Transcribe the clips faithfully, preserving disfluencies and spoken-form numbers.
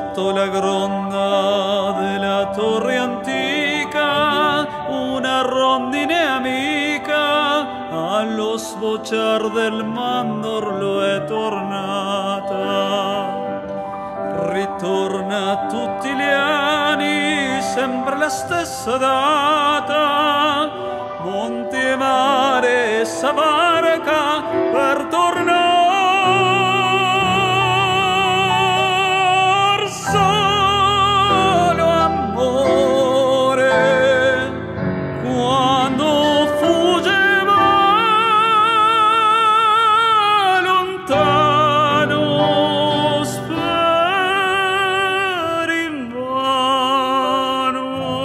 Sotto la gronda della torre antica, una rondine amica allo sbocciar del mandorlo è tornata. Ritorna tutti gli anni, sempre la stessa data, monte e mare e sa barca per tornare. Solo amore, quando fuggeva lontano, speri invano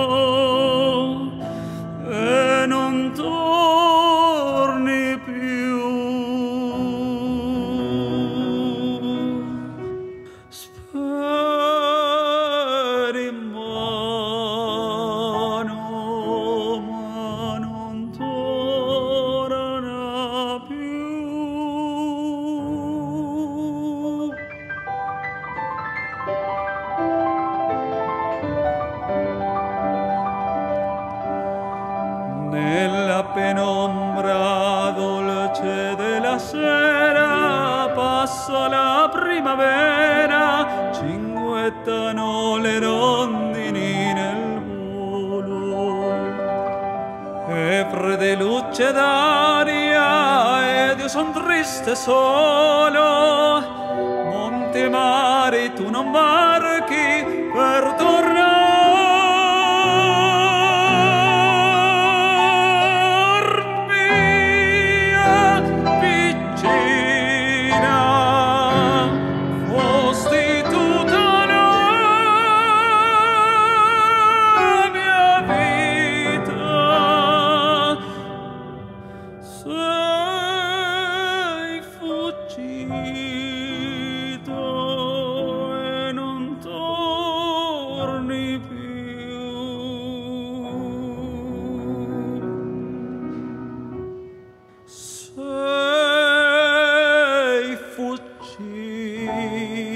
e non torni più. Speri invano, ma non torna più. Nella penombra dolce della sera passa la primavera, cinguettano le rondini nel volo. E fredde luce d'aria ed io son triste solo, monte e mare tu non varchi per tornare via, piccina, fosti tutta la mia vita. Sei fuggito e non torni più. Sei fuggito